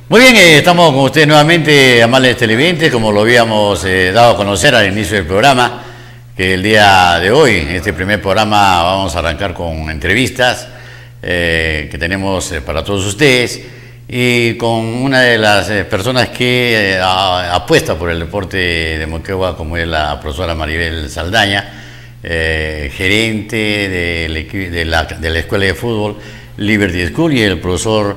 Muy bien, estamos con ustedes nuevamente, amables televidentes, como lo habíamos dado a conocer al inicio del programa, que el día de hoy, en este primer programa, vamos a arrancar con entrevistas que tenemos para todos ustedes y con una de las personas que apuesta por el deporte de Moquegua, como es la profesora Maribel Saldaña, gerente de la Escuela de Fútbol Liberty School, y el profesor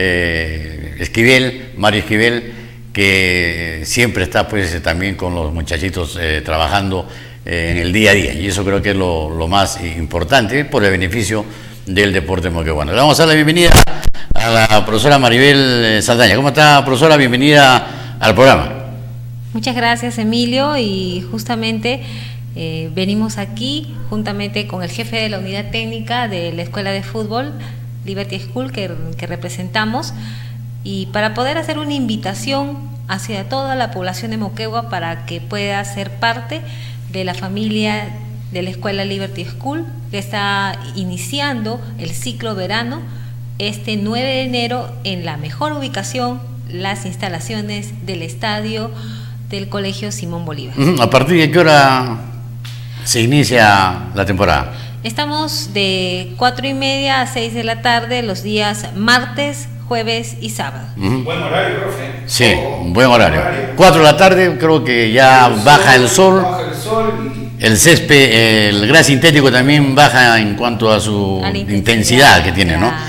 Mario Esquivel, que siempre está pues también con los muchachitos trabajando en el día a día, y eso creo que es lo más importante por el beneficio del deporte moqueguano. Le vamos a dar la bienvenida a la profesora Maribel Saldaña. ¿Cómo está, profesora? Bienvenida al programa. Muchas gracias, Emilio, y justamente venimos aquí juntamente con el jefe de la unidad técnica de la Escuela de Fútbol Liberty School que representamos, y para poder hacer una invitación hacia toda la población de Moquegua para que pueda ser parte de la familia de la Escuela Liberty School, que está iniciando el ciclo verano este 9 de enero en la mejor ubicación, las instalaciones del estadio del Colegio Simón Bolívar. ¿A partir de qué hora se inicia la temporada? Estamos de 4:30 a 6 de la tarde los días martes, jueves y sábado. Buen horario, profe. Sí, buen horario. 4 de la tarde, creo que ya baja el sol. Baja el sol y... El césped, el gras sintético también baja en cuanto a su intensidad que tiene, ¿no?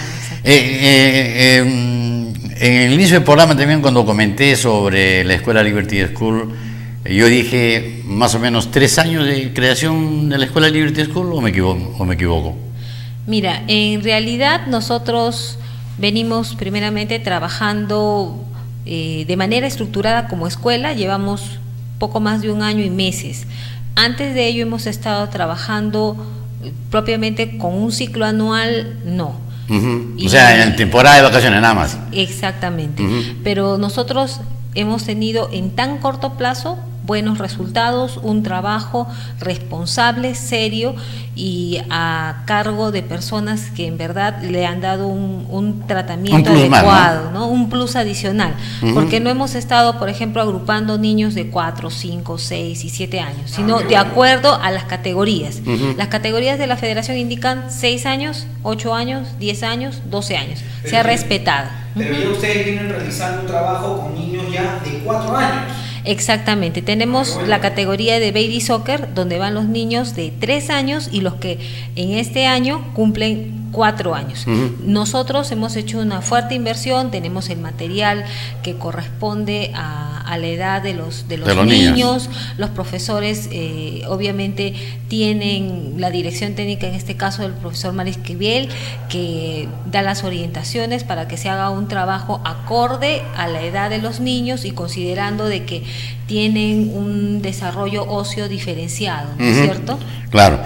En el inicio del programa también, cuando comenté sobre la Escuela Liberty School, yo dije más o menos 3 años de creación de la Escuela Liberty School, ¿o me equivoco? Mira, en realidad nosotros venimos primeramente trabajando de manera estructurada como escuela, llevamos poco más de 1 año y meses. Antes de ello hemos estado trabajando propiamente con un ciclo anual, no. O sea, en temporada de vacaciones nada más. Exactamente, pero nosotros hemos tenido en tan corto plazo buenos resultados, un trabajo responsable, serio y a cargo de personas que en verdad le han dado un tratamiento adecuado, ¿no? Un plus adicional, porque no hemos estado, por ejemplo, agrupando niños de 4, 5, 6 y 7 años, sino de acuerdo a las categorías. Las categorías de la federación indican 6 años, 8 años, 10 años, 12 años. Se ha respetado. Pero ya ustedes vienen realizando un trabajo con niños ya de 4 años. Exactamente, tenemos la categoría de Baby Soccer, donde van los niños de 3 años y los que en este año cumplen 4 años. Nosotros hemos hecho una fuerte inversión, tenemos el material que corresponde a la edad de los niños. Los profesores obviamente tienen la dirección técnica, en este caso del profesor Mario Esquivel, que da las orientaciones para que se haga un trabajo acorde a la edad de los niños y considerando de que tienen un desarrollo óseo diferenciado, ¿no es cierto? Claro.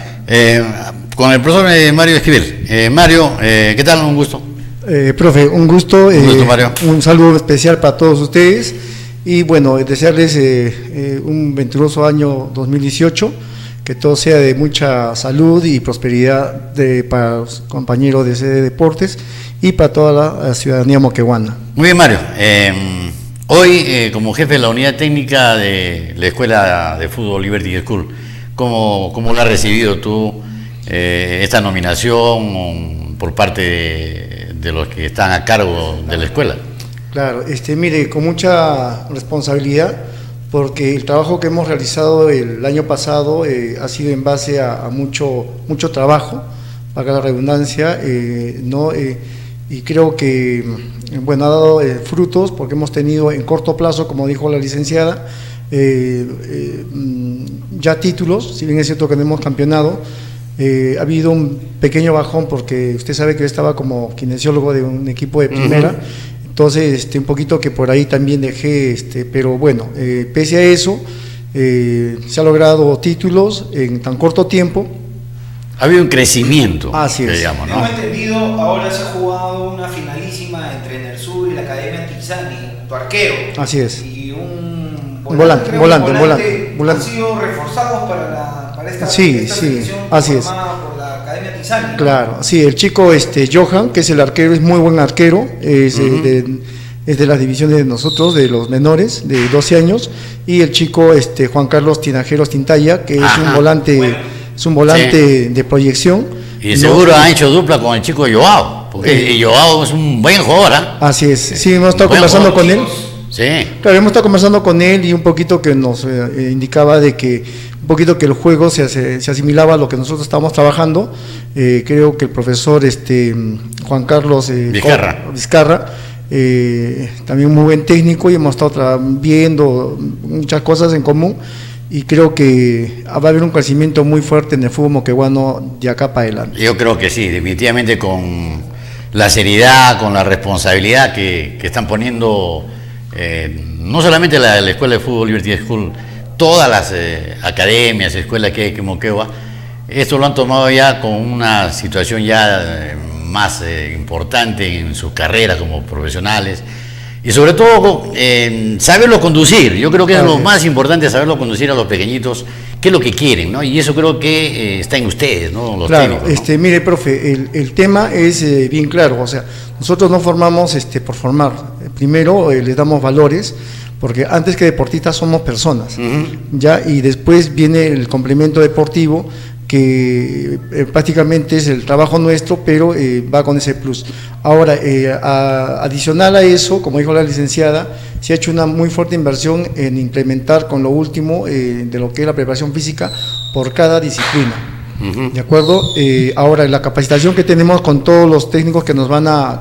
Con el profesor Mario Esquivel. Mario, ¿qué tal? Un gusto. Profe, un gusto. Mario. Un saludo especial para todos ustedes y bueno, desearles un venturoso año 2018, que todo sea de mucha salud y prosperidad para los compañeros de CD Deportes y para toda la ciudadanía moqueguana. Muy bien, Mario. Hoy, como jefe de la unidad técnica de la Escuela de Fútbol Liberty School, ¿cómo la has recibido tú esta nominación por parte de los que están a cargo de la escuela? Claro, mire, con mucha responsabilidad, porque el trabajo que hemos realizado el año pasado ha sido en base a mucho trabajo, para la redundancia, y creo que bueno, ha dado frutos, porque hemos tenido en corto plazo, como dijo la licenciada, ya títulos, si bien es cierto que no hemos campeonado. Ha habido un pequeño bajón porque usted sabe que yo estaba como kinesiólogo de un equipo de primera, entonces un poquito que por ahí también dejé, pero bueno, pese a eso se ha logrado títulos en tan corto tiempo. Ha habido un crecimiento. Así es. Digamos, ¿no? Tengo entendido, ahora se ha jugado una finalísima entre Nersur y la Academia Tizani, tu arquero. Así es. Y un volante. Han sido reforzados para esta selección así es. Por la Academia Tizani, ¿no? Claro, sí, el chico Johan, que es el arquero, es muy buen arquero, es es de las divisiones de nosotros, de los menores, de 12 años, y el chico Juan Carlos Tinajeros Tintaya, que es un volante, bueno. es un volante de proyección. Y seguro ha hecho dupla con el chico Joao, porque Joao es un buen jugador, ¿eh? Así es, sí, hemos estado conversando con él. Sí. Claro, hemos estado conversando con él y un poquito que nos indicaba de que un poquito que el juego se asimilaba a lo que nosotros estábamos trabajando. Creo que el profesor Juan Carlos Vizcarra también un muy buen técnico, y hemos estado viendo muchas cosas en común, y creo que va a haber un crecimiento muy fuerte en el fútbol moquegüano de acá para adelante. Yo creo que sí, definitivamente, con la seriedad, con la responsabilidad que están poniendo, no solamente la Escuela de Fútbol Liberty School, todas las academias, escuelas que hay en Moquegua, esto lo han tomado ya con una situación ya más importante en sus carreras como profesionales, y sobre todo saberlo conducir. Yo creo que es lo más importante, saberlo conducir a los pequeñitos, qué es lo que quieren, ¿no? Y eso creo que está en ustedes, ¿no? Los técnicos, ¿no? Mire, profe, el tema es bien claro. O sea, nosotros no formamos por formar. Primero les damos valores, porque antes que deportistas somos personas, ya, y después viene el complemento deportivo, que prácticamente es el trabajo nuestro, pero va con ese plus. Ahora, adicional a eso, como dijo la licenciada, se ha hecho una muy fuerte inversión en implementar con lo último de lo que es la preparación física por cada disciplina. ¿De acuerdo? Ahora, la capacitación que tenemos con todos los técnicos que nos van a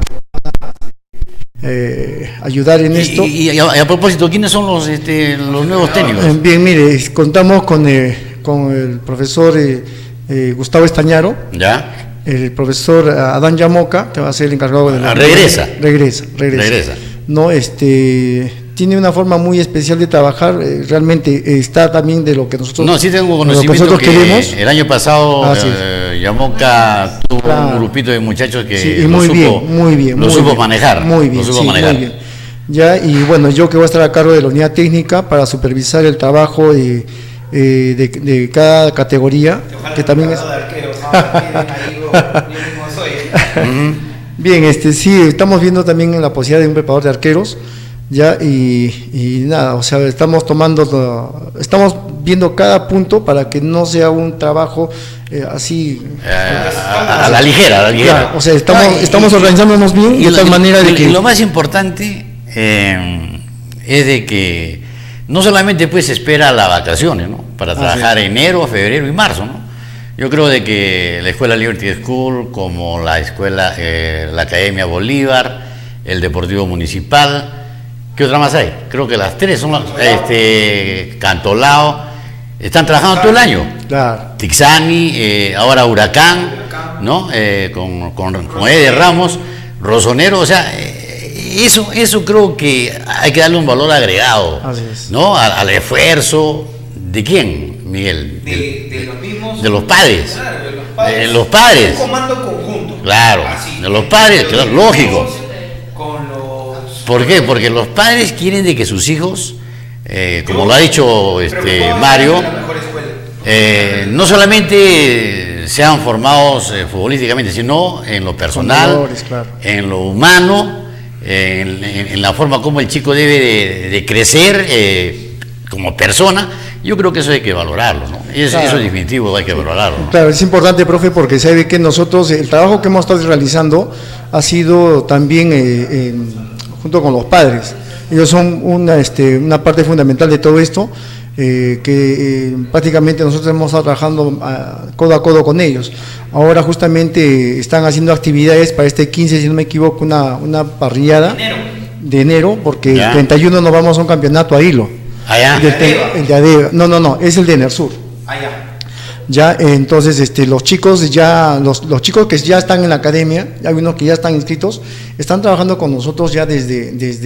ayudar en esto. Y a propósito, ¿quiénes son los nuevos técnicos? Bien, mire, contamos con el profesor Gustavo Estañaro, ¿ya? El profesor Adán Yamoca, que va a ser el encargado de la... Regresa. No, tiene una forma muy especial de trabajar, realmente está también de lo que nosotros... No, sí tengo conocimiento que queremos. El año pasado Yamoca tuvo un grupito de muchachos que sí, muy bien, lo supo manejar. Muy bien. Ya, y bueno, yo que voy a estar a cargo de la unidad técnica para supervisar el trabajo de cada categoría, que también es... Bien, sí, estamos viendo también la posibilidad de un preparador de arqueros, ya, y nada, o sea, estamos viendo cada punto para que no sea un trabajo así a la ligera. Claro, o sea, estamos organizándonos bien, de tal manera de que... Lo más importante es de que no solamente pues se espera las vacaciones, ¿no? Para trabajar enero, febrero y marzo, ¿no? Yo creo de que la Escuela Liberty School, como la escuela, la Academia Bolívar, el Deportivo Municipal, ¿qué otra más hay? Creo que las tres son Cantolao, están trabajando todo el año. Claro. Tixani, ahora Huracán, ¿no? Con Eder Ramos, Rosonero, o sea, eso creo que hay que darle un valor agregado, ¿no? Al esfuerzo. ¿De quién, Miguel? De los mismos. De los padres. Claro, de los padres. Los padres. Un comando conjunto. Claro, de los padres, claro, lógico. Con los... ¿Por qué? Porque los padres quieren de que sus hijos, como lo ha dicho Mario, no solamente sean formados futbolísticamente, sino en lo personal, valores, claro, en lo humano, en la forma como el chico debe de crecer como persona. Yo creo que eso hay que valorarlo, ¿no? Eso es definitivo, hay que valorarlo, ¿no? Claro, es importante, profe, porque sabe que nosotros, el trabajo que hemos estado realizando ha sido también junto con los padres. Ellos son una parte fundamental de todo esto, que prácticamente nosotros hemos estado trabajando codo a codo con ellos. Ahora justamente están haciendo actividades para este 15, si no me equivoco, una parrillada de enero, porque el 31 nos vamos a un campeonato a hilo. El de Adega. No, es el de Nersur. Ya, entonces los chicos los chicos que ya están en la academia, hay unos que ya están inscritos, están trabajando con nosotros ya desde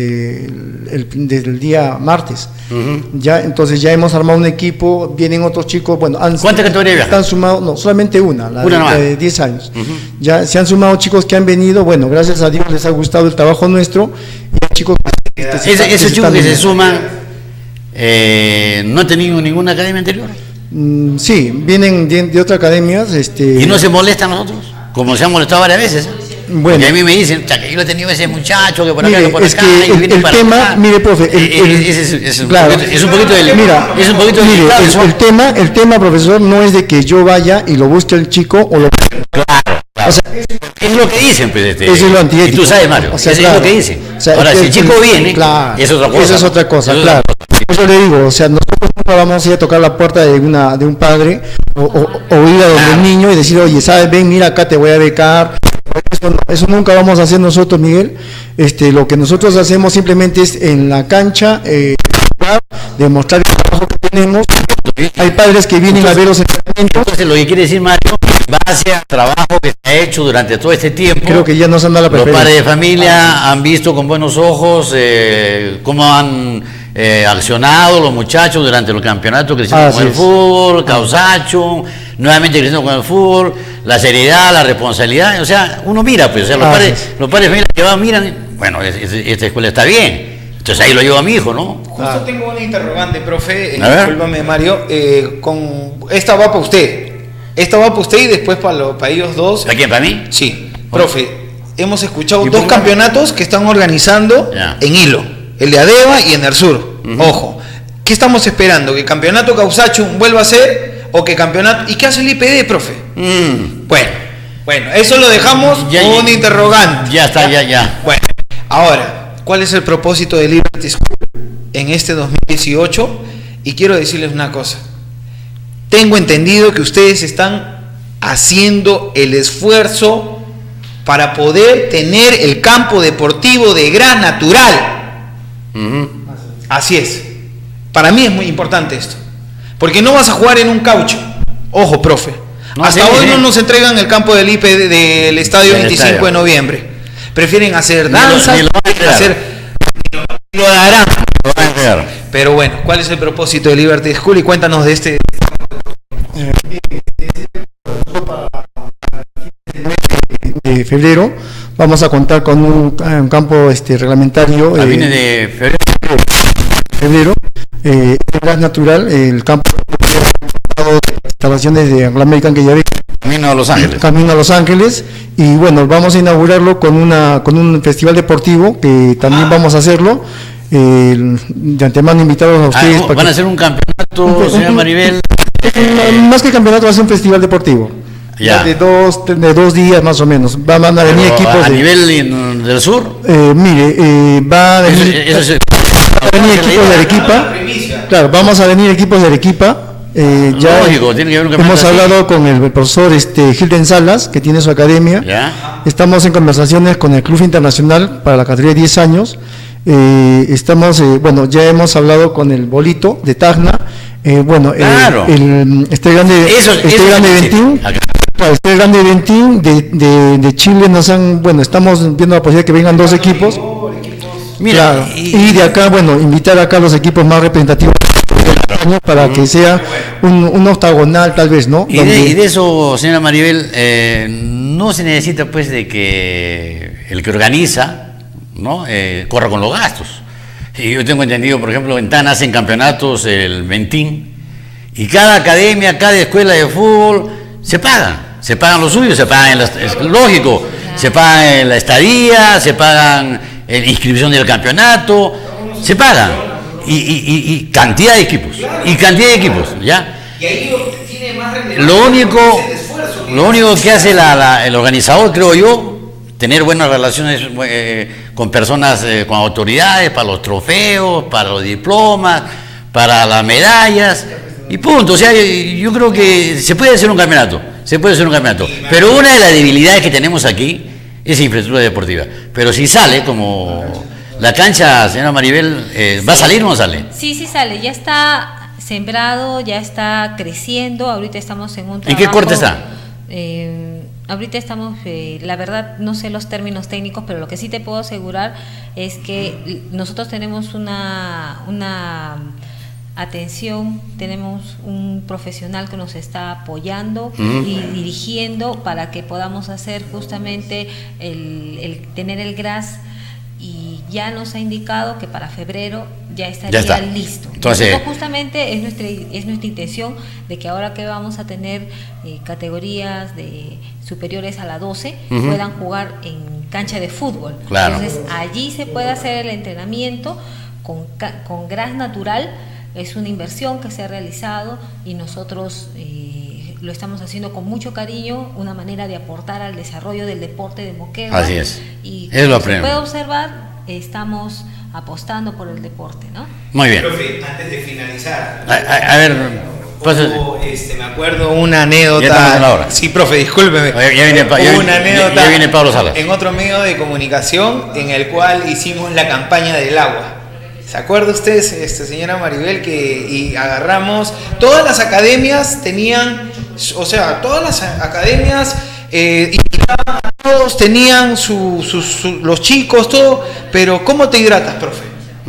el día martes. Ya, entonces ya hemos armado un equipo, vienen otros chicos, bueno, ¿cuántas categorías están sumados? No, solamente una de 10 años. Ya se han sumado chicos que han venido, bueno, gracias a Dios les ha gustado el trabajo nuestro, y hay chicos esos chicos que se suman, ¿no han tenido ninguna academia anterior? Sí, vienen de otras academias. ¿Y no se molestan nosotros? Como se han molestado varias veces. Bueno. Porque a mí me dicen, que yo he tenido ese muchacho que por acá, Mire, que por es acá, que y viene el para tema, acá. mire, profe, claro, es un poquito del, mira, es un poquito mire, delicado, ¿no? el tema, profesor, no es de que yo vaya y lo busque al chico o lo... Claro. O sea, Es lo que dicen, pues, eso es lo antiético. Y tú sabes, Mario, O sea, eso claro. es lo que dicen. O sea, Ahora, si el chico viene, claro, es otra cosa. Eso es otra cosa, Eso es claro. otra cosa. Por eso le digo, o sea, nosotros nunca vamos a ir a tocar la puerta de un padre o ir a donde el niño y decir, oye, sabes, ven, mira, acá te voy a becar. Eso nunca vamos a hacer nosotros, Miguel. Lo que nosotros hacemos simplemente es en la cancha, demostrar el trabajo que tenemos. Hay padres que vienen a ver los entrenamientos. Entonces, lo que quiere decir, Mario, en base al trabajo que se ha hecho durante todo este tiempo, Creo que ya nos han dado la los preferencia. padres de familia han visto con buenos ojos cómo han accionado los muchachos durante los campeonatos, creciendo con el fútbol, Causacho, nuevamente creciendo con el fútbol, la seriedad, la responsabilidad. O sea, uno mira, pues, o sea, los padres de familia que van, miran, bueno, esta escuela está bien. Entonces ahí lo llevo a mi hijo, ¿no? Justo tengo una interrogante, profe, A ver. discúlpame, Mario, esta va para usted. Esta va para usted y después para ellos dos. ¿Para quién? ¿Para mí? Sí, profe, hemos escuchado ¿Y dos por qué? campeonatos que están organizando Ya. en Hilo, el de Adeva y en Ersur. Ojo, ¿qué estamos esperando? ¿Que Campeonato Causachum vuelva a ser o que campeonato... ¿Y qué hace el IPD, profe? Bueno, eso lo dejamos con un interrogante. Ya está, ya. Bueno, ahora, ¿cuál es el propósito de Liberty School en este 2018? Y quiero decirles una cosa. Tengo entendido que ustedes están haciendo el esfuerzo para poder tener el campo deportivo de gras natural. Así es. Para mí es muy importante esto. Porque no vas a jugar en un caucho. Ojo, profe. Hasta hoy no nos entregan el campo del IPD del estadio 25 de noviembre. Prefieren hacer danzas, lo darán. Pero bueno, ¿cuál es el propósito de Liberty School? Y cuéntanos de este. De febrero vamos a contar con un campo reglamentario. A fines de febrero, gas natural, el campo de instalaciones de Anglo American que ya ve. Camino a Los Ángeles. Camino a Los Ángeles, y bueno, vamos a inaugurarlo con un festival deportivo que también vamos a hacerlo. De antemano invitados a ustedes. No, van a hacer un campeonato, señora Maribel. Más que campeonato, va a ser un festival deportivo. Ya. De 2 días más o menos. Van a venir equipos. ¿A nivel del sur? Va a venir, equipos de Arequipa. Claro, vamos a venir equipos de Arequipa. Ya lógico, tiene que haber un campeonato hemos así. hablado con el profesor Hilden Salas, que tiene su academia. Ya. Estamos en conversaciones con el Club Internacional para la categoría de 10 años. Ya hemos hablado con el Bolito de Tacna. Claro. Este grande Ventín. Este grande Ventín de Chile estamos viendo la posibilidad de que vengan 2 equipos. Mira, Claro. Y de acá, invitar acá a los equipos más representativos para que sea un octagonal, tal vez, ¿no? Y de eso, señora Maribel, no se necesita, pues, de que el que organiza, ¿no? Corra con los gastos. Y yo tengo entendido, por ejemplo, en TAN hacen campeonatos el Ventín, y cada academia, cada escuela de fútbol se pagan lo suyo, se pagan, es lógico, se pagan la estadía, se pagan la inscripción del campeonato, se pagan, y cantidad de equipos, ¿ya? Y ahí tiene más Lo único que hace el organizador, creo yo, tener buenas relaciones con personas, con autoridades, para los trofeos, para los diplomas, para las medallas, y punto. O sea, yo creo que se puede hacer un campeonato, pero una de las debilidades que tenemos aquí es infraestructura deportiva. Pero si sale, como la cancha, señora Maribel, ¿va a salir o no sale? Sí sale, ya está sembrado, ya está creciendo. Ahorita estamos en un trabajo. ¿En qué corte está? Ahorita estamos, la verdad no sé los términos técnicos, pero lo que sí te puedo asegurar es que nosotros tenemos una atención, tenemos un profesional que nos está apoyando y dirigiendo para que podamos hacer justamente el tener el GRAS, y ya nos ha indicado que para febrero ya estaría listo. Entonces, nosotros justamente es nuestra intención de que ahora que vamos a tener categorías de superiores a la 12 puedan jugar en cancha de fútbol. Claro. Entonces allí se puede hacer el entrenamiento con gras natural. Es una inversión que se ha realizado y nosotros lo estamos haciendo con mucho cariño, una manera de aportar al desarrollo del deporte de Moquegua. Así es. Y es lo como se primero. puede observar, estamos apostando por el deporte, ¿no? Muy bien. Profe, antes de finalizar, A ver, me acuerdo una anécdota. Ya estamos en la hora. Sí, profe, discúlpeme. Ya viene Pablo Salas. En otro medio de comunicación en el cual hicimos la campaña del agua. ¿Se acuerda usted, señora Maribel, que agarramos, todas las academias tenían, o sea, todas las academias invitaban a todos, tenían los chicos, todo, pero ¿cómo te hidratas, profe?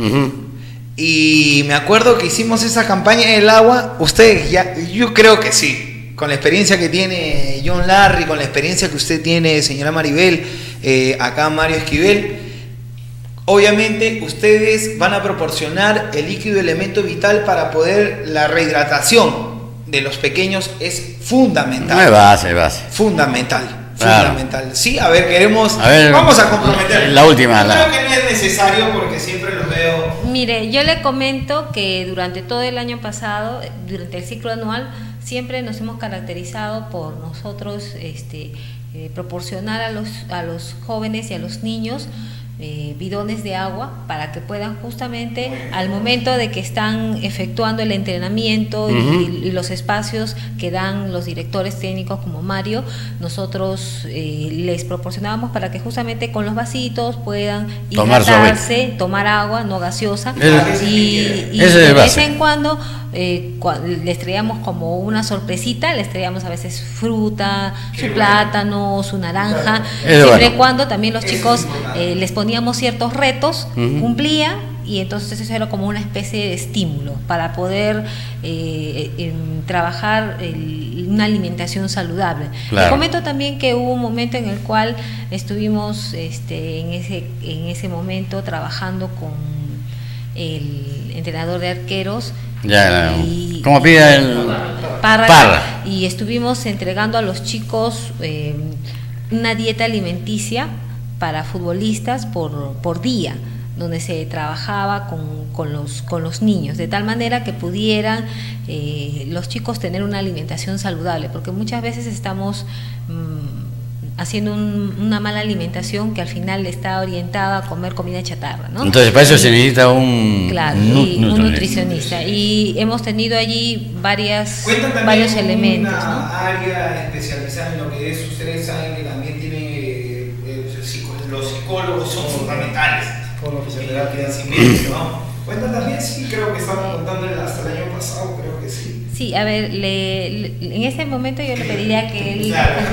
Y me acuerdo que hicimos esa campaña del agua, ustedes yo creo que sí, con la experiencia que tiene John Larry, con la experiencia que usted tiene, señora Maribel, acá Mario Esquivel. Obviamente ustedes van a proporcionar el líquido elemento vital para poder, la rehidratación de los pequeños es fundamental. No es base. Fundamental. Claro. Fundamental. Sí, a ver, vamos a comprometer. La última. Creo que no es necesario porque siempre los veo. Mire, yo le comento que durante todo el año pasado, durante el ciclo anual, siempre nos hemos caracterizado por nosotros proporcionar a los jóvenes y a los niños bidones de agua para que puedan justamente al momento de que están efectuando el entrenamiento y los espacios que dan los directores técnicos como Mario, nosotros les proporcionábamos para que justamente con los vasitos puedan hidratarse, tomar agua no gaseosa y de vez en cuando les traíamos como una sorpresita, les traíamos a veces fruta, su plátano, su naranja, siempre y cuando también los chicos les poníamos ciertos retos, cumplía, y entonces eso era como una especie de estímulo para poder trabajar una alimentación saludable. Claro. Les comento también que hubo un momento en el cual estuvimos en ese momento trabajando con el entrenador de arqueros, ¿cómo pide el Parra? Y estuvimos entregando a los chicos una dieta alimenticia para futbolistas por día, donde se trabajaba con los niños, de tal manera que pudieran los chicos tener una alimentación saludable, porque muchas veces estamos haciendo una mala alimentación que al final está orientada a comer comida chatarra, ¿no? Entonces para eso se necesita un nutricionista. Y hemos tenido allí varios elementos, una, ¿no? Área especializada en lo que es, ustedes saben que también tienen los psicólogos son fundamentales en la crecimiento, ¿no? Cuentan también, sí, creo que estaban contando hasta el año pasado, creo que sí. Sí, a ver, en este momento yo le pediría que él...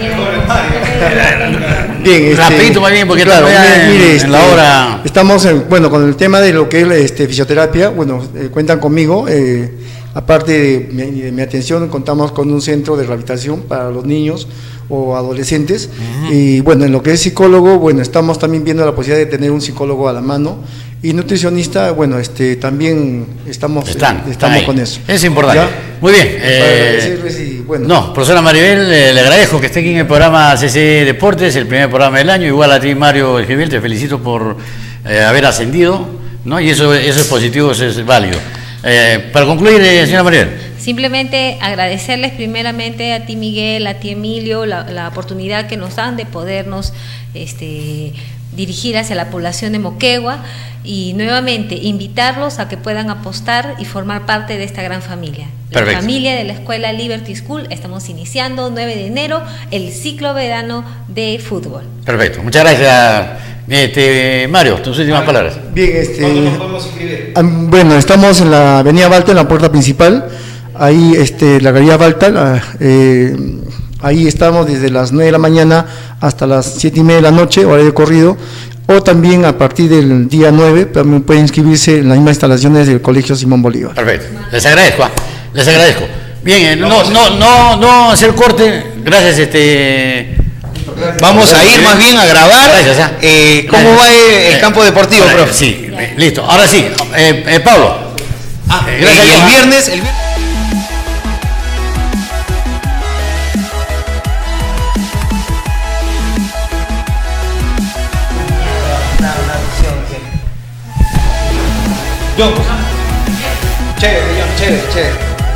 Bien, rapidito más bien, porque claro, mire, en la hora... Estamos con el tema de lo que es fisioterapia. Bueno, cuentan conmigo. Aparte de mi atención, contamos con un centro de rehabilitación para los niños o adolescentes. Y bueno, en lo que es psicólogo, bueno, estamos también viendo la posibilidad de tener un psicólogo a la mano. Y nutricionista, bueno, también estamos con eso. Es importante. ¿Ya? Muy bien. No, profesora Maribel, le agradezco que esté aquí en el programa CC Deportes, el primer programa del año. Igual a ti, Mario Esquivel, te felicito por haber ascendido, ¿no? Y eso es positivo, eso es válido. Para concluir, señora Maribel. Simplemente agradecerles primeramente a ti, Miguel, a ti, Emilio, la oportunidad que nos dan de podernos dirigir hacia la población de Moquegua y nuevamente invitarlos a que puedan apostar y formar parte de esta gran familia. Perfecto. La familia de la Escuela Liberty School. Estamos iniciando 9 de enero el ciclo verano de fútbol. Perfecto, muchas gracias. Mario, tus últimas palabras. Bien, ¿Cuándo nos podemos inscribir? Bueno, estamos en la avenida Balta, en la puerta principal. Ahí, la galería Balta, ahí estamos desde las 9 de la mañana hasta las 7:30 de la noche, horario de corrido, o también a partir del día 9 también pueden inscribirse en las mismas instalaciones del Colegio Simón Bolívar. Perfecto, les agradezco. Bien, no hacer corte, gracias Vamos a ir más bien a grabar cómo va el campo deportivo, profe. Sí, listo. Ahora sí, Pablo. Gracias. Y el viernes... John, chévere, John, chévere.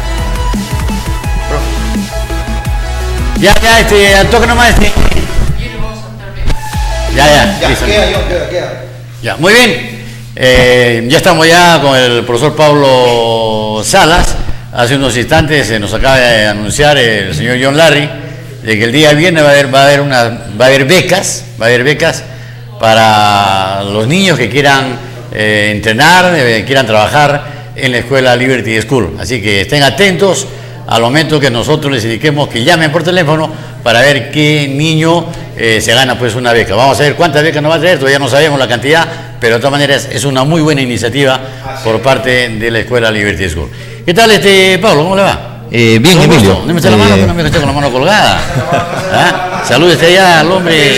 Ya, al toque nomás Ya, listo. Queda. Ya, muy bien. Ya estamos ya con el profesor Pablo Salas. Hace unos instantes nos acaba de anunciar el señor John Larry de que el día viernes va a haber becas para los niños que quieran entrenar, quieran trabajar en la escuela Liberty School. Así que estén atentos al momento que nosotros les indiquemos que llamen por teléfono para ver qué niño se gana pues una beca. Vamos a ver cuántas becas nos va a traer, todavía no sabemos la cantidad, pero de todas maneras es una muy buena iniciativa por parte de la escuela Liberty School. ¿Qué tal Pablo? ¿Cómo le va? Bien, Emilio. No me está la mano, que no me esté con la mano colgada. ¿Ah? Salude allá al hombre.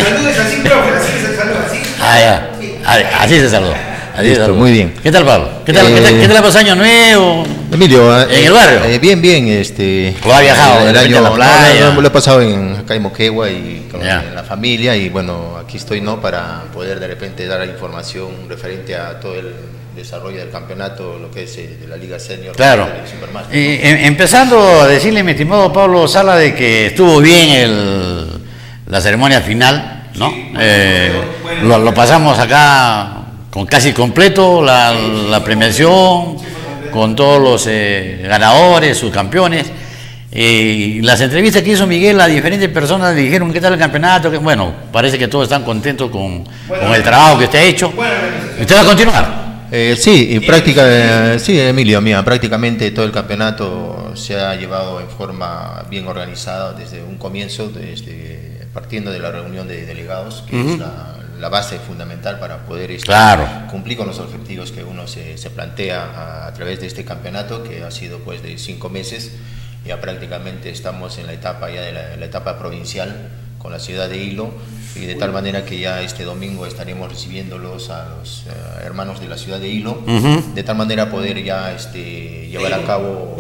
Así se saludó. Listo, muy bien. ¿Qué tal, Pablo? ¿Qué tal ha pasado año nuevo? Emilio, en el barrio. Bien. ¿Lo ha viajado? El año, a la playa. lo he pasado acá en Moquegua y con la familia, y bueno, aquí estoy para poder de repente dar información referente a todo el desarrollo del campeonato, lo que es de la Liga Senior. Claro. Empezando a decirle, mi estimado Pablo Sala, de que estuvo bien la ceremonia final, ¿no? Lo pasamos acá con casi completo la premiación, con todos los ganadores, sus campeones. Y las entrevistas que hizo Miguel a diferentes personas le dijeron qué tal el campeonato, que bueno, parece que todos están contentos con el trabajo que usted ha hecho. ¿Usted va a continuar? Sí, Emilio, mira, prácticamente todo el campeonato se ha llevado en forma bien organizada desde un comienzo, partiendo de la reunión de delegados, que es la base fundamental para poder cumplir con los objetivos que uno se plantea a través de este campeonato, que ha sido pues de 5 meses. Ya prácticamente estamos en la etapa de la etapa provincial con la ciudad de Hilo, y de tal manera que ya este domingo estaremos recibiéndolos a los hermanos de la ciudad de Hilo, de tal manera poder ya llevar a cabo.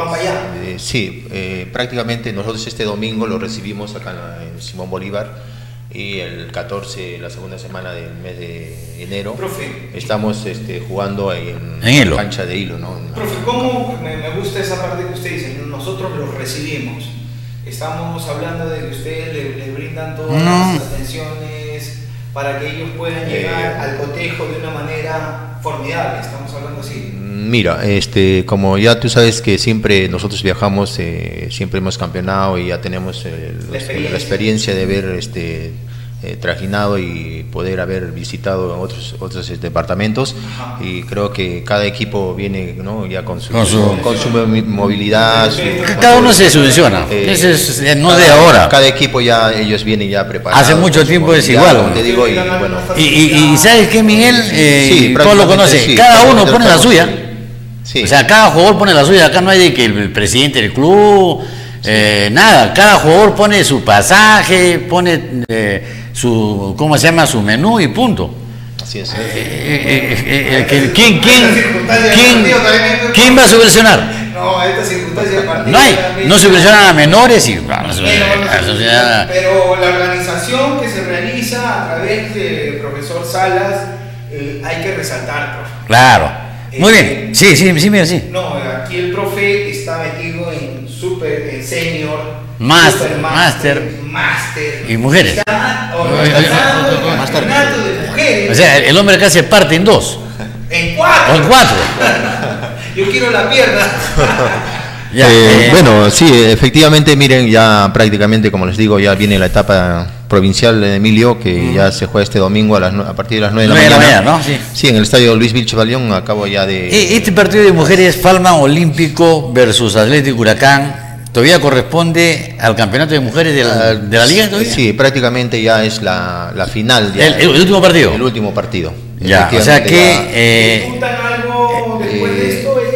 Prácticamente nosotros este domingo lo recibimos acá en Simón Bolívar, y el 14, la segunda semana del mes de enero, estamos jugando en la cancha de Hilo, ¿no? Profe, ¿cómo me gusta esa parte que usted dice? Nosotros los recibimos. Estamos hablando de que ustedes le brindan todas las atenciones para que ellos puedan llegar al cotejo de una manera formidable. Estamos hablando así. Mira, como ya tú sabes que siempre nosotros viajamos, siempre hemos campeonado y ya tenemos la experiencia de ver trajinado y poder haber visitado otros departamentos. Y creo que cada equipo viene, ¿no?, ya con su movilidad. Cada uno se subvenciona, no de ahora. Cada equipo ellos vienen ya preparados. Hace mucho tiempo es igual. Te digo, y ¿sabes qué, Miguel? Todos lo conocen. Cada uno pone la suya. O sea, cada jugador pone la suya. Acá no hay de que el presidente del club, nada. Cada jugador pone su pasaje, pone su menú y punto. Así es. ¿Quién va a subvencionar? No, esta circunstancia no subvencionan a menores pero la organización que se realiza a través del profesor Salas, hay que resaltar, profe. Claro. Muy bien. Sí, mira, sí. No, aquí el profe está metido en senior, Master y mujeres. Master de mujeres. O sea, el hombre acá se parte en 2. En 4. O en 4. Yo quiero la pierna. Bueno, sí, efectivamente, miren, ya prácticamente, como les digo, ya viene la etapa provincial de Emilio, que ya se juega este domingo a partir de las 9 de la mañana. ¿No? Sí, en el estadio Luis Vilches Balión, acabo ya de... Este partido de mujeres, Palma Olímpico versus Atlético Huracán, ¿todavía corresponde al campeonato de mujeres de la liga todavía? Sí, prácticamente ya es la final. Ya, ¿El último partido? El último partido. Ya, o sea que... ¿Disputan algo después de esto, ellas?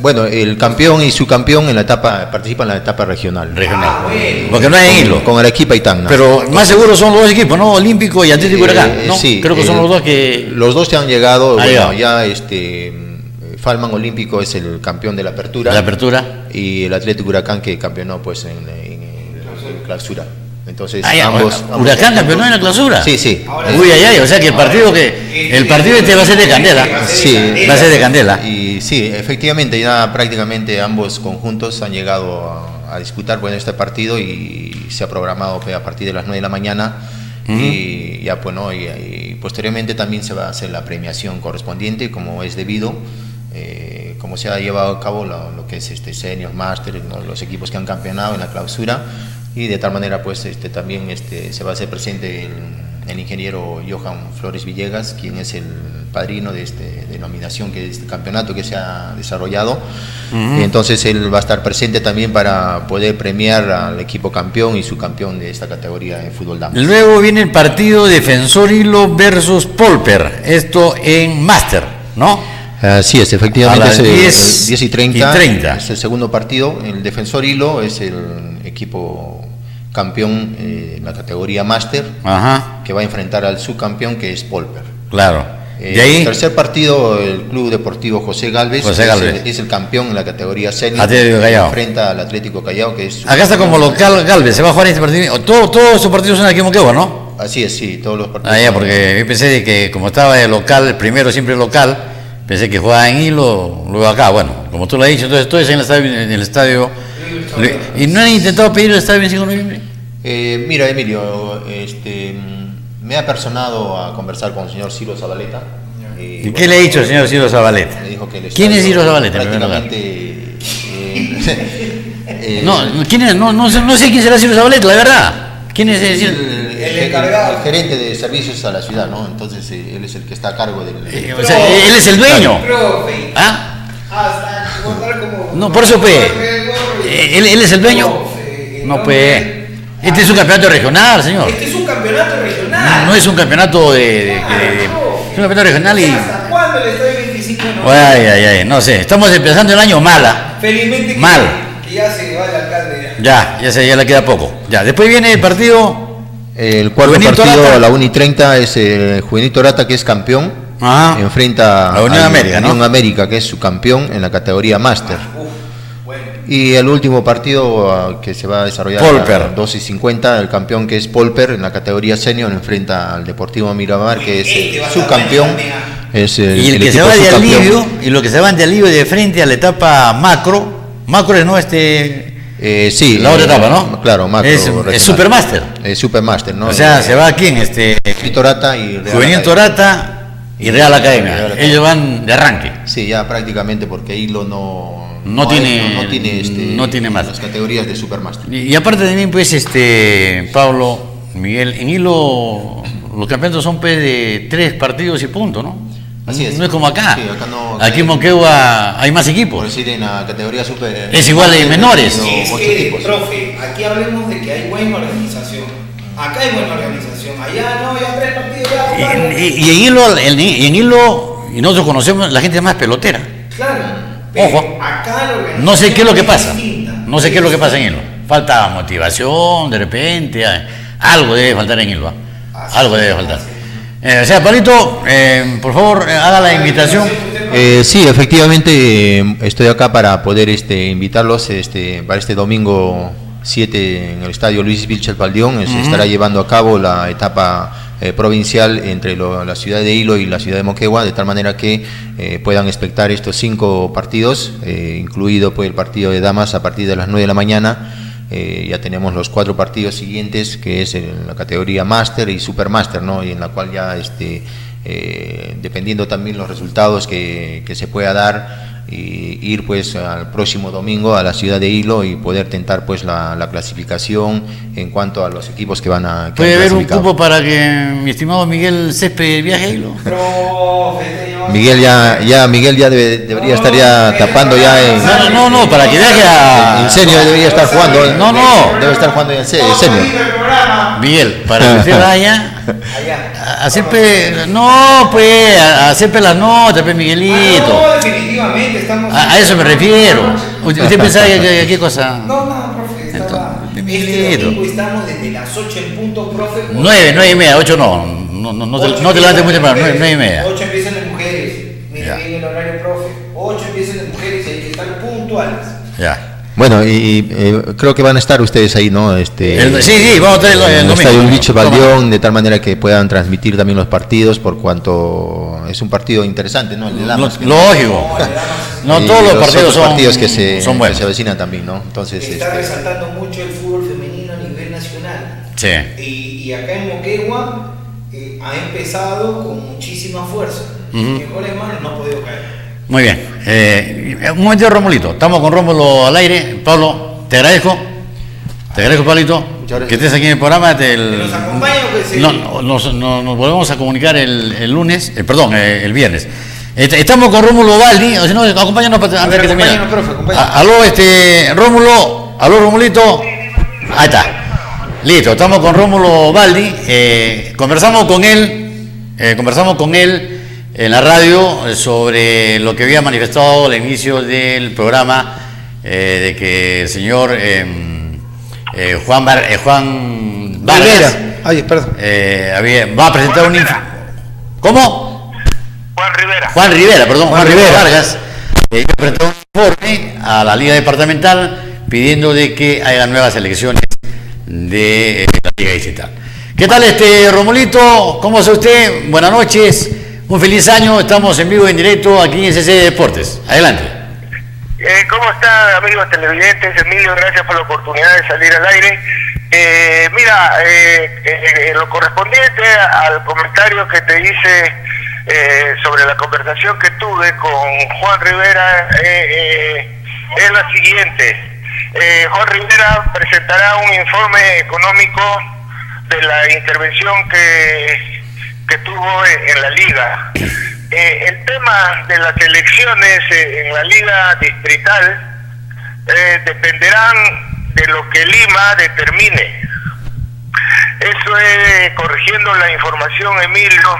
Bueno, el campeón y subcampeón en la etapa participan en la etapa regional. Porque no hay en Hilo. Con Arequipa y Tacna. Pero más seguro son los dos equipos, ¿no? Olímpico y Atlético Huracán, ¿no? Sí, creo que son los dos que... Los dos se han llegado, bueno, ya Falman Olímpico es el campeón de la apertura. La apertura. Y el Atlético Huracán que campeonó pues en clausura. Entonces, ambos Huracán campeonó en la clausura. Sí, sí. Uy, o sea que el partido este va a ser de candela. Sí, va a ser de candela. Y sí, efectivamente ya prácticamente ambos conjuntos han llegado a disputar este partido y se ha programado a partir de las 9 de la mañana. Y ya y posteriormente también se va a hacer la premiación correspondiente como es debido. Como se ha llevado a cabo lo que es senior, máster, los equipos que han campeonado en la clausura, y de tal manera también se va a hacer presente el ingeniero Johan Flores Villegas, quien es el padrino de denominación, que este campeonato que se ha desarrollado. Y entonces él va a estar presente también para poder premiar al equipo campeón y subcampeón de esta categoría de fútbol damas. Luego viene el partido Defensor Hilo versus Polper, esto en máster, ¿no? Así es, efectivamente, a las 10 y 30 es el segundo partido. El Defensor Hilo es el equipo campeón en la categoría máster, que va a enfrentar al subcampeón que es Polper. Claro. De ahí, el tercer partido, el Club Deportivo José Galvez es el campeón en la categoría senior, enfrenta al Atlético Callao, que es... Acá está como local Galvez, se va a jugar este partido. Todos estos partidos son aquí en Moquegua, ¿no? Así es, sí, todos los partidos. Porque yo pensé de que como estaba de local, el primero siempre local, pensé que jugaba en Hilo, luego acá. Bueno, como tú lo has dicho, entonces todo es en el estadio. ¿Y no han intentado pedir el estadio 25 de noviembre? Mira, Emilio, me ha personado a conversar con el señor Ciro Zabaleta. ¿Y qué le ha dicho el señor Ciro Zabaleta? Me dijo que ¿Quién es Ciro Zabaleta? Prácticamente... no sé quién será Ciro Zabaleta, la verdad. ¿Quién es el encargado? El gerente de servicios a la ciudad, ¿no? Entonces él es el que está a cargo del... o sea, él es el dueño. No, por eso él es el dueño. No, este es un campeonato regional, señor. Este es un campeonato regional. No es un campeonato es un campeonato regional y... ¿Hasta cuándo el estadio 25 de noviembre? No sé, estamos empezando el año mala. Felizmente que ya se va el alcalde. Ya le queda poco. Después viene el partido... El cuarto partido Torata. A la 1:30 es el Juvenil Torata, que es campeón. Enfrenta a Unión América, Unión América, que es su campeón en la categoría máster. Y el último partido que se va a desarrollar Polper. A las 2:50, el campeón que es Polper en la categoría senior enfrenta al Deportivo Miramar, que es subcampeón. Es y el que se va de alivio, y lo que se van de alivio de frente a la etapa macro es sí, la otra etapa, ¿no? Claro, macro. Es Supermaster. Supermaster, ¿no? O sea, se va aquí en Torata y Real Juvenil Torata y Real Academia. Ellos van de arranque. Sí, ya prácticamente, porque Hilo no tiene más las categorías de Supermaster. Y aparte también, pues, Pablo, Miguel, en Hilo los campeonatos son de 3 partidos y punto, ¿no? Así es. No es como acá. Sí, acá no, aquí en Moquegua hay más equipos. Por decir, en la categoría super... Es igual de menores. Profe, aquí hablemos de que hay buena organización. Acá hay buena organización. Allá no, ya 3 partidos. Y en Hilo, y nosotros conocemos la gente más pelotera. Claro. Ojo, acá no sé qué es lo que pasa. No sé qué es lo que pasa en Hilo. Falta motivación, de repente. Algo debe faltar en Hilo. Algo debe faltar. O sea, Palito, por favor, haga la invitación. Sí, efectivamente, estoy acá para poder invitarlos para este domingo 7 en el estadio Luis Vilches Valdión. Se estará llevando a cabo la etapa provincial entre la ciudad de Hilo y la ciudad de Moquegua, de tal manera que puedan expectar estos 5 partidos, incluido pues el partido de damas a partir de las 9 de la mañana. Ya tenemos los 4 partidos siguientes, que es en la categoría Master y Supermaster, ¿no? Y en la cual ya dependiendo también los resultados que se pueda dar, y ir pues al próximo domingo a la ciudad de Hilo y poder tentar pues la clasificación en cuanto a los equipos que van a... ¿Puede haber un cupo para que mi estimado Miguel Césped viaje a Hilo? Miguel ya debería estar ya tapando ya en... No, para que viaje a... En serio debería estar jugando. No. Debe estar jugando en serio. Miguel, para que usted vaya a Césped, no, pues, a Césped las notas, pues, Miguelito. efectivamente estamos... A eso me refiero. ¿Usted pensaba que qué cosa? No, profe, estaba... Este domingo estamos desde las 8 en punto, profe. 9:30, 8 no te levantes muy temprano, 9:30. 8 empiezan las mujeres. Mira bien el horario, profe. 8 empiezan las mujeres y hay que estar puntuales. Ya. Bueno, y creo que van a estar ustedes ahí, ¿no? Sí, vamos a estar el domingo. Estadio Liche Valdeón, de tal manera que puedan transmitir también los partidos, por cuanto es un partido interesante, ¿no? El de Lamas. Lógico. No, todos los partidos son partidos que se buenos. Se avecinan también, ¿no? Entonces, está resaltando mucho el fútbol femenino a nivel nacional. Sí. Y acá en Moquegua ha empezado con muchísima fuerza. Mejores manos no ha podido caer. Muy bien. Un momento, Romulito. Estamos con Rómulo al aire. Pablo, te agradezco. Te agradezco, Pablito, que estés aquí en el programa. ¿Que nos acompaña o que se...? Nos volvemos a comunicar el lunes, el viernes. Estamos con Rómulo Baldi. O si no, acompáñanos antes que termine. Aló, Rómulo. Aló, Romulito. Ahí está. Listo, estamos con Rómulo Baldi. Conversamos con él en la radio sobre lo que había manifestado al inicio del programa, de que el señor Juan Vargas va a presentar un informe. ¿Cómo? Juan Rivera Vargas va a presentar un informe a la Liga Departamental pidiendo de que haya nuevas elecciones de la Liga Distrital. ¿Qué tal, Romulito? ¿Cómo está usted? Buenas noches. Un feliz año, estamos en vivo y en directo aquí en CC Deportes. Adelante. ¿Cómo están, amigos televidentes? Emilio, gracias por la oportunidad de salir al aire. Lo correspondiente al comentario que te hice sobre la conversación que tuve con Juan Rivera es la siguiente. Juan Rivera presentará un informe económico de la intervención que tuvo en la liga. El tema de las elecciones en la liga distrital dependerán de lo que Lima determine. Eso es, corrigiendo la información, Emilio,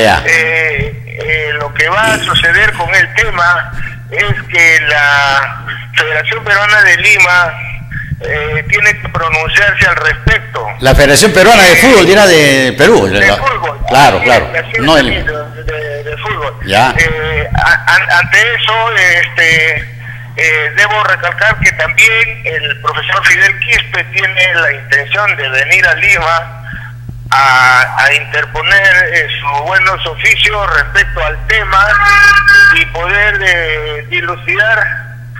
lo que va a suceder con el tema es que la Federación Peruana de Lima tiene que pronunciarse al respecto. La Federación Peruana de Fútbol era de Perú. De fútbol. Claro. No de fútbol. Ya. Ante eso, debo recalcar que también el profesor Fidel Quispe tiene la intención de venir a Lima a interponer sus buenos oficios respecto al tema y poder dilucidar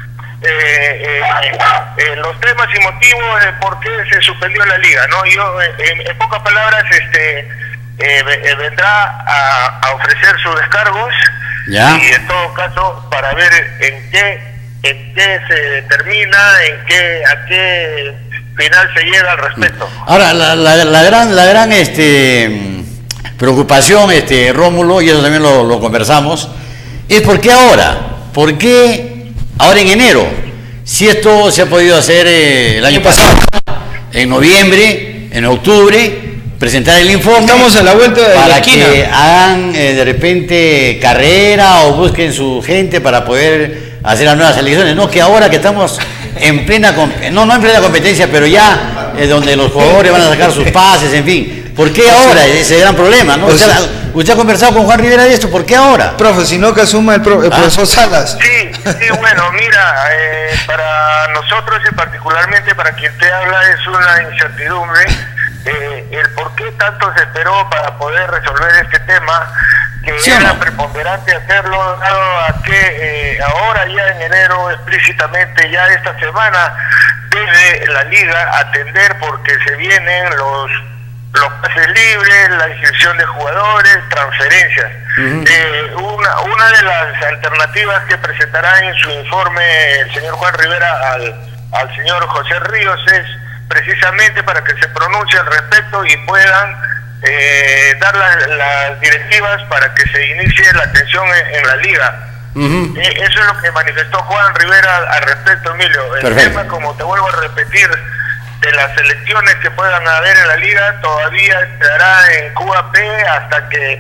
los temas y motivos de por qué se suspendió la liga, ¿no? Yo, en pocas palabras, vendrá a ofrecer sus descargos. ¿Ya? Y en todo caso para ver en qué se determina, a qué final se llega al respecto. Ahora, la gran preocupación, Rómulo, y eso también lo conversamos, es ¿por qué ahora? ¿Por qué ahora en enero? Si esto se ha podido hacer el año pasado, en noviembre, en octubre, presentar el informe. Estamos a la vuelta de para la esquina. Que hagan de repente carrera o busquen su gente para poder hacer las nuevas elecciones. No que ahora que estamos en plena, no en plena competencia, pero ya donde los jugadores van a sacar sus pases, en fin. ¿Por qué ahora? Ese gran problema, ¿no? Usted ha conversado con Juan Rivera de esto, ¿por qué ahora? Profe, si no que asuma el profesor Salas. Sí, bueno, mira, para nosotros y particularmente para quien te habla es una incertidumbre el por qué tanto se esperó para poder resolver este tema, que ¿sí era no? preponderante hacerlo, dado a que ahora ya en enero, explícitamente ya esta semana, debe la liga atender porque se vienen los pases libres, la inscripción de jugadores, transferencias. Una de las alternativas que presentará en su informe el señor Juan Rivera al señor José Ríos es precisamente para que se pronuncie al respecto y puedan dar las directivas para que se inicie la atención en la liga. Eso es lo que manifestó Juan Rivera al respecto, Emilio. El tema, como te vuelvo a repetir, de las elecciones que puedan haber en la liga todavía estará en QAP hasta que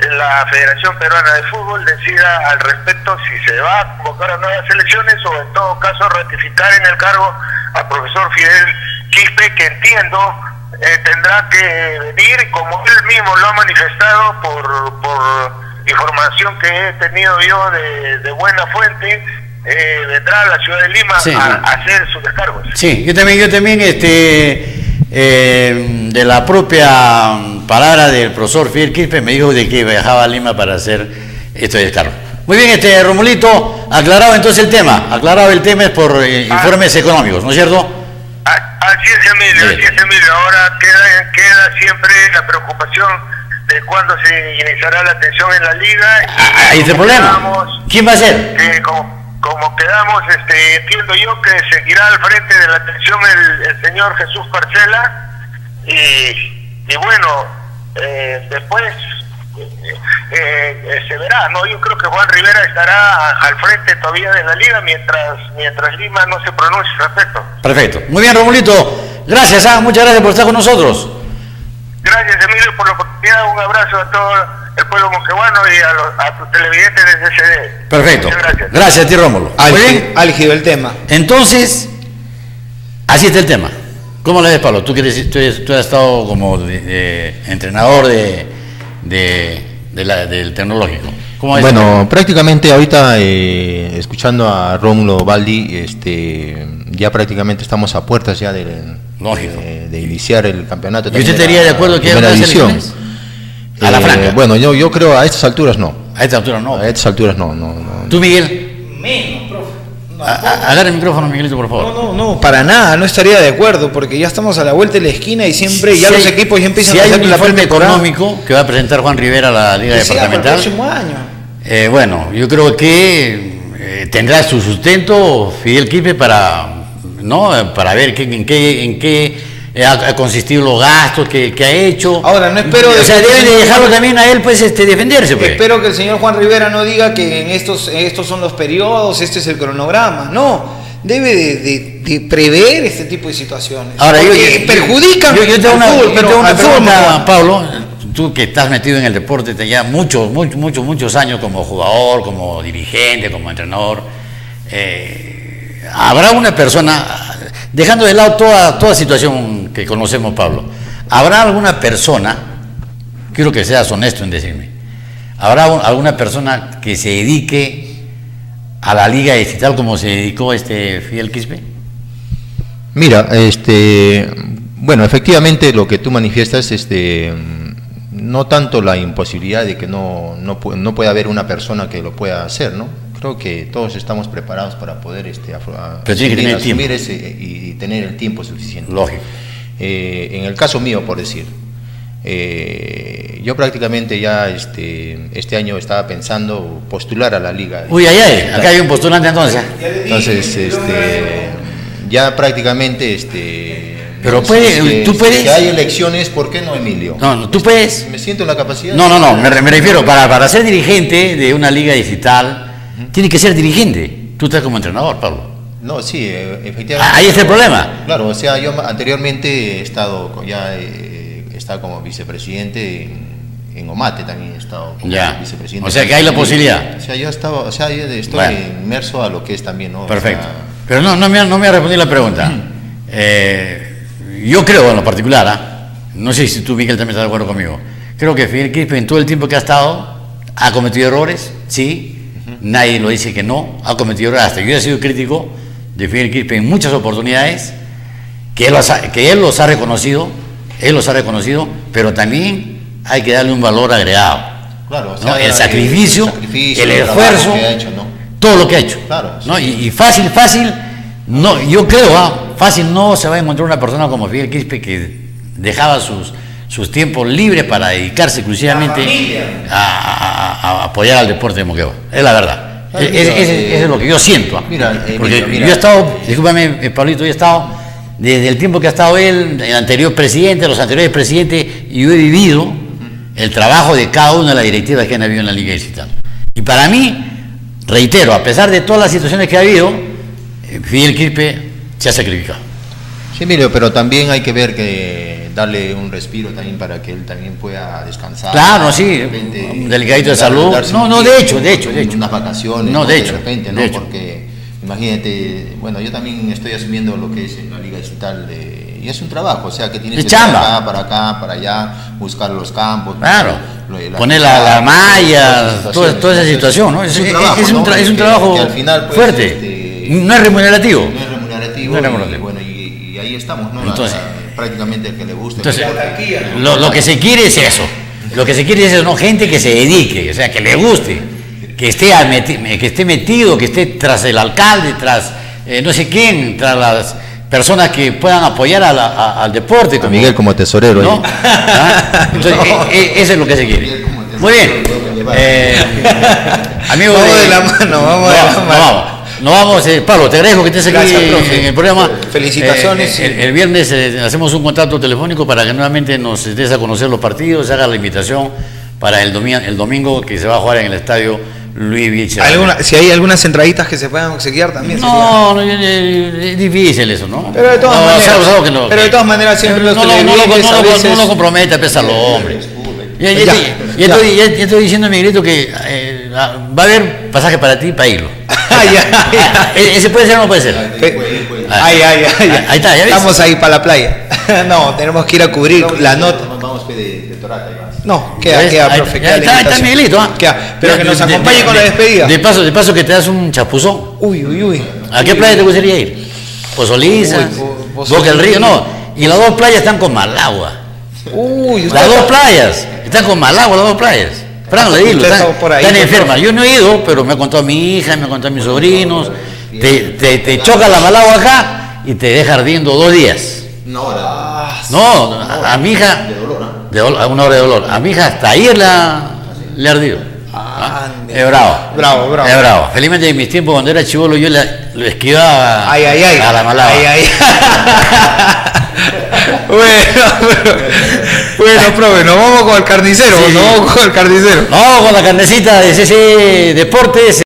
la Federación Peruana de Fútbol decida al respecto si se va a convocar a nuevas elecciones o en todo caso ratificar en el cargo al profesor Fidel Quispe, que entiendo tendrá que venir, como él mismo lo ha manifestado por información que he tenido yo de buena fuente, vendrá a la ciudad de Lima a hacer sus descargos. Sí, yo también de la propia palabra del profesor Fidel Quispe me dijo de que viajaba a Lima para hacer esto de descargo. Muy bien, Romulito, aclarado entonces el tema. Aclarado el tema es por informes económicos, ¿no es cierto? Así es, Emilio. Ahora queda siempre la preocupación de cuándo se iniciará la atención en la liga. Ahí está el problema. ¿Quién va a ser? Como quedamos, entiendo yo que seguirá al frente de la atención el señor Jesús Parcela y bueno, después se verá, ¿no? Yo creo que Juan Rivera estará al frente todavía de la liga mientras Lima no se pronuncie al respecto. Perfecto. Muy bien, Romulito. Gracias, muchas gracias por estar con nosotros. Gracias, Emilio, por la oportunidad. Un abrazo a todo el pueblo moqueguano y a tus televidentes de CCD. Perfecto. Gracias a ti, Rómulo. Álgido el tema. Entonces, así está el tema. ¿Cómo le ves, Pablo? Tú has estado como entrenador del tecnológico. ¿Cómo es? Bueno, prácticamente ahorita, escuchando a Rómulo Baldi, ya prácticamente estamos a puertas ya de iniciar el campeonato. ¿Y usted estaría de acuerdo que haya una edición? A la franca. Bueno, yo creo a estas alturas no. A estas alturas no. A estas alturas no. ¿Tú, Miguel? Menos, profe. Agarra el micrófono, Miguelito, por favor. No, para nada, no estaría de acuerdo, porque ya estamos a la vuelta de la esquina y siempre los equipos ya empiezan a hacer un informe económico que va a presentar Juan Rivera a la Liga Departamental. El próximo año. Bueno, yo creo que tendrá su sustento Fidel Quispe para ver en qué ha consistido los gastos que ha hecho. Ahora, no espero... O sea, deben de dejarlo también a él, pues, defenderse, pues. Espero que el señor Juan Rivera no diga que en estos son los periodos, este es el cronograma. No, debe de prever este tipo de situaciones. Ahora, perjudican yo tengo una pregunta, Pablo. Tú que estás metido en el deporte ya muchos años como jugador, como dirigente, como entrenador, ¿habrá una persona, dejando de lado toda situación que conocemos, Pablo, habrá alguna persona, quiero que seas honesto en decirme, habrá alguna persona que se dedique a la liga digital como se dedicó Fidel Quispe? Mira, bueno, efectivamente lo que tú manifiestas, no tanto la imposibilidad de que no pueda haber una persona que lo pueda hacer, ¿no? Creo que todos estamos preparados para poder asumir y tener el tiempo suficiente. Lógico. En el caso mío, por decir, yo prácticamente ya este año estaba pensando postular a la liga. Uy, acá hay un postulante entonces. Entonces, ya prácticamente... Pero tú puedes... Si hay elecciones, ¿por qué no, Emilio? No, tú puedes... Me siento en la capacidad... No, me refiero, para ser dirigente de una liga digital, tiene que ser dirigente. Tú estás como entrenador, Pablo. No, sí, efectivamente. Ahí está el problema. Claro, o sea, yo anteriormente he estado como vicepresidente en Omate, también he estado como vicepresidente. O sea, que hay la posibilidad. O sea, yo estoy inmerso a lo que es también, ¿no? Perfecto. Pero no me ha respondido la pregunta. Yo creo en lo particular, no sé si tú, Miguel, también estás de acuerdo conmigo, creo que Fidel Quispe en todo el tiempo que ha estado ha cometido errores, sí, nadie lo dice que no, ha cometido errores, hasta yo he sido crítico de Fidel Quispe en muchas oportunidades, que él los ha reconocido, pero también hay que darle un valor agregado. Claro, ¿no? El sacrificio, el esfuerzo, todo lo que ha hecho. Claro, ¿no? Sí. Y fácil, no, yo creo, fácil no se va a encontrar una persona como Fidel Quispe que dejaba sus tiempos libres para dedicarse exclusivamente a apoyar al deporte de Moquegua. Es la verdad. Es lo que yo siento. Porque yo he estado, discúlpame, Pablito, yo he estado desde el tiempo que ha estado él, el anterior presidente, los anteriores presidentes, y yo he vivido el trabajo de cada una de las directivas que han habido en la Liga Digital. Y para mí, reitero, a pesar de todas las situaciones que ha habido, Fidel Quispe se ha sacrificado. Sí, Sí, Emilio, pero también hay que ver que darle un respiro también para que él también pueda descansar. Claro, sí, un delicadito de salud. No, de hecho. Unas vacaciones. No, de hecho. De repente, de ¿no? hecho. Porque imagínate, bueno, yo también estoy asumiendo lo que es la Liga Distrital y es un trabajo, o sea, que tienes Es que chamba. ir acá, para allá, buscar los campos. Claro. Poner la malla, toda esa situación, ¿no? Es un trabajo que al final, pues, fuerte. No es remunerativo. No es remunerativo. No es remunerativo. Y bueno, y ahí estamos, ¿no? Entonces, prácticamente el que le gusta. Entonces, lo que se quiere es eso. Lo que se quiere es eso, ¿no? Gente que se dedique, o sea, que le guste, que esté metido, que esté tras el alcalde, tras no sé quién, tras las personas que puedan apoyar al deporte. A Miguel como tesorero. ¿no? ¿Ah? Entonces, eso es lo que se quiere. Muy bien. Amigo vamos de la mano, Nos vamos, Pablo, te agradezco que estés aquí. Gracias, profe. En el programa. Felicitaciones. El viernes hacemos un contacto telefónico para que nuevamente nos des a conocer los partidos, haga la invitación para el domingo que se va a jugar en el estadio Luis Vilche. Si hay algunas entraditas que se puedan obsequiar también. No, es difícil eso, ¿no? Pero de todas maneras, siempre los televidentes a veces... No lo comprometa, pésalo, hombre. Ya estoy diciendo a Miguelito que va a haber pasaje para ti para irlo. ¿Ese puede ser o no puede ser? Ahí está, ya ves. Estamos ahí para la playa. No, tenemos que ir a cubrir la nota. Vamos de Torata. No, queda, profe. Está Miguelito, ¿ah? Pero que nos acompañe con la despedida. De paso que te das un chapuzón. Uy. ¿A qué playa te gustaría ir? Pozoliza, Boca del Río, no. Y las dos playas están con mal agua. Las dos playas están con mal agua, las dos playas. Fran, le digo, están enfermas. Yo no he ido, pero me ha contado mi hija, me ha contado mis sobrinos. Te choca la mal agua acá y te deja ardiendo 2 días. No, a mi hija, una hora de dolor. A mi hija hasta ayer le ha ardido. Es bravo. Es bravo. Felizmente en mis tiempos, cuando era chibolo, yo lo esquivaba a la malagua. Bueno, profe, nos vamos con el carnicero. No, con la carnecita de CC Deportes.